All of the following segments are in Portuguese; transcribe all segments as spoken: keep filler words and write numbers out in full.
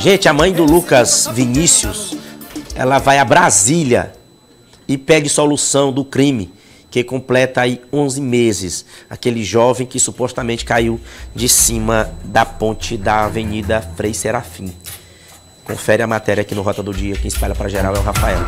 Gente, a mãe do Lucas Vinícius, ela vai a Brasília e pede solução do crime, que completa aí onze meses. Aquele jovem que supostamente caiu de cima da ponte da Avenida Frei Serafim. Confere a matéria aqui no Rota do Dia. Quem espalha para geral é o Rafael.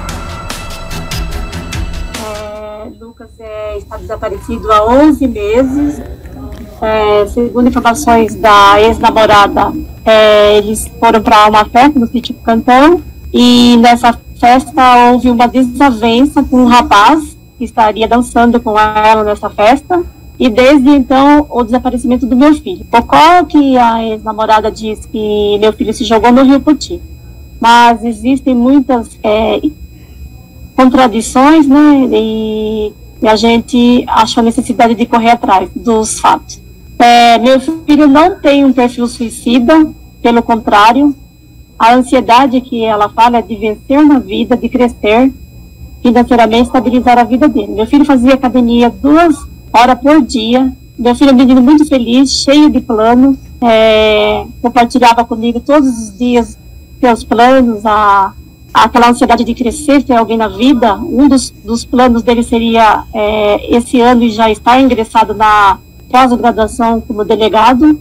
É, Lucas é, está desaparecido há onze meses. É, segundo informações da ex-namorada, é, eles foram para uma festa no sítio Cantão e nessa festa houve uma desavença com um rapaz que estaria dançando com ela nessa festa, e desde então o desaparecimento do meu filho. Ocorre que a ex-namorada diz que meu filho se jogou no Rio Poti, mas existem muitas é, contradições, né, e, e a gente achou a necessidade de correr atrás dos fatos. É, meu filho não tem um perfil suicida, pelo contrário, a ansiedade que ela fala é de vencer na vida, de crescer, financeiramente estabilizar a vida dele. Meu filho fazia academia duas horas por dia. Meu filho é um menino muito feliz, cheio de planos. É, compartilhava comigo todos os dias seus planos, a, aquela ansiedade de crescer, ter alguém na vida. Um dos, dos planos dele seria, é, esse ano, já estar ingressado na pós-graduação como delegado,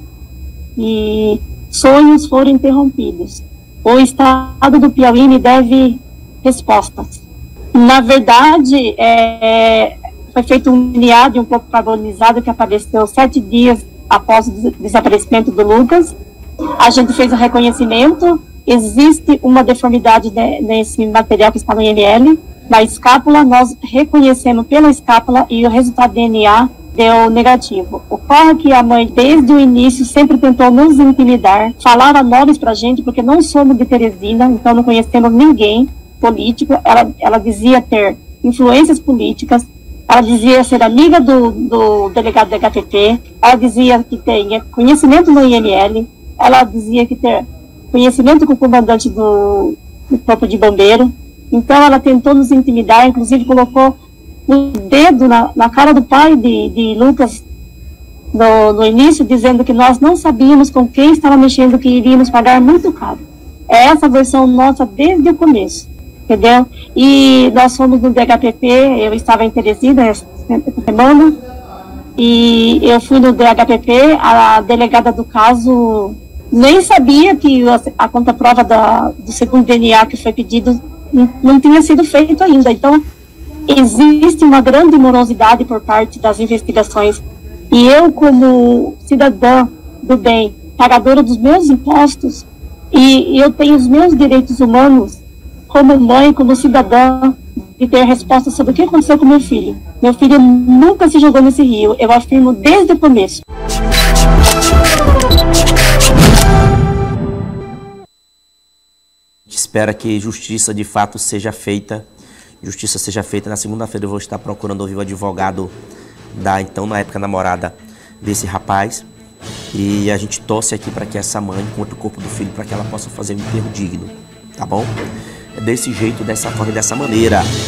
e sonhos foram interrompidos. O Estado do Piauí me deve respostas. Na verdade, é, foi feito um D N A de um corpo carbonizado que apareceu sete dias após o desaparecimento do Lucas. A gente fez o reconhecimento. Existe uma deformidade de, nesse material que está no I M L. Na escápula, nós reconhecemos pela escápula e o resultado do D N A deu negativo. Ocorre que a mãe, desde o início, sempre tentou nos intimidar, falava nomes pra gente, porque não somos de Teresina, então não conhecemos ninguém político. Ela, ela dizia ter influências políticas, ela dizia ser amiga do, do delegado da H P P, ela dizia que tem conhecimento no I M L, ela dizia que ter conhecimento com o comandante do, do corpo de bombeiro. Então ela tentou nos intimidar, inclusive colocou o dedo na, na cara do pai de, de Lucas no, no início, dizendo que nós não sabíamos com quem estava mexendo, que iríamos pagar muito caro. É essa a versão nossa desde o começo, entendeu? E nós fomos no D H P P, eu estava em Teresina essa semana, e eu fui no D H P P, a delegada do caso nem sabia que a, a contraprova da, do segundo D N A que foi pedido não, não tinha sido feito ainda. Então, existe uma grande morosidade por parte das investigações. E eu, como cidadã do bem, pagadora dos meus impostos, e eu tenho os meus direitos humanos, como mãe, como cidadã, de ter resposta sobre o que aconteceu com meu filho. Meu filho nunca se jogou nesse rio, eu afirmo desde o começo. Espera que justiça de fato seja feita. Justiça seja feita. Na segunda-feira eu vou estar procurando ouvir o advogado da, então, na época, namorada desse rapaz. E a gente torce aqui para que essa mãe encontre o corpo do filho, para que ela possa fazer um enterro digno, tá bom? É desse jeito, dessa forma e dessa maneira.